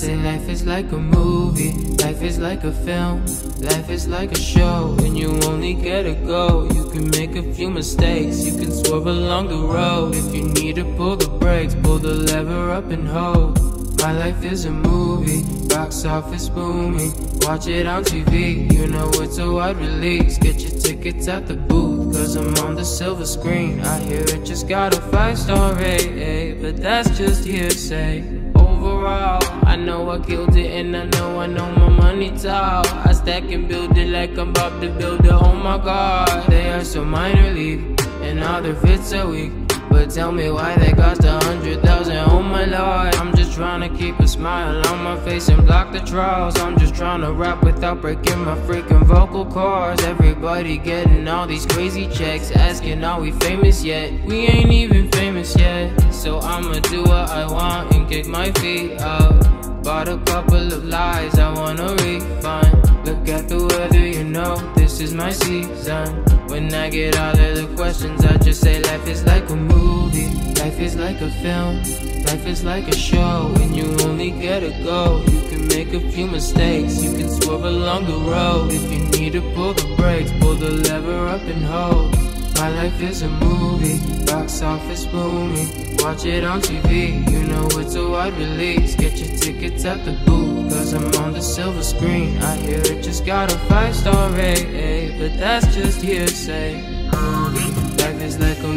say life is like a movie, life is like a film, life is like a show, and you only get a go. You can make a few mistakes, you can swerve along the road. If you need to pull the brakes, pull the lever up and hold. My life is a movie, box office booming. Watch it on TV, you know it's a wide release. Get your tickets at the booth, cause I'm on the silver screen. I hear it just got a 5-star rate, but that's just hearsay. Overall, I know I killed it and I know my money tall. I stack and build it like I'm about to build it, oh my god. They are so minor league, and all their fits are weak. But tell me why they cost 100,000, oh my lord. I'm just trying to keep a smile on my face and block the trolls. I'm just trying to rap without breaking my freaking vocal cords. Everybody getting all these crazy checks, asking are we famous yet? We ain't even famous yet. So I'ma do what I want and kick my feet up. Bought a couple of lies, I want a refund. Look at the weather, you know this is my season. When I get all of the questions, I just say life is like a movie, life is like a film, life is like a show, and you only get a go. You can make a few mistakes, you can swerve along the road. If you need to pull the brakes, pull the lever up and hold. My life is a movie, box office booming. Watch it on TV, you know it's a wide release. Get your tickets at the booth, cause I'm on the silver screen. I hear it just got a 5-star rate, but that's just hearsay. Life is like a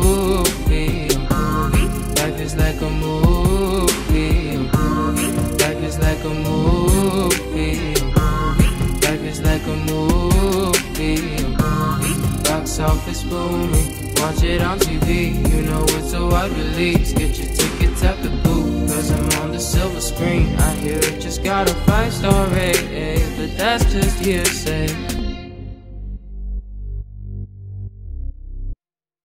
movie, life is like a movie, life is like a movie, life is like a movie. Box office booming, watch it on TV, you know it's a wide release. Get your tickets at the booth, cause I'm on the silver screen. I hear it just got a 5-star rate, but that's just hearsay.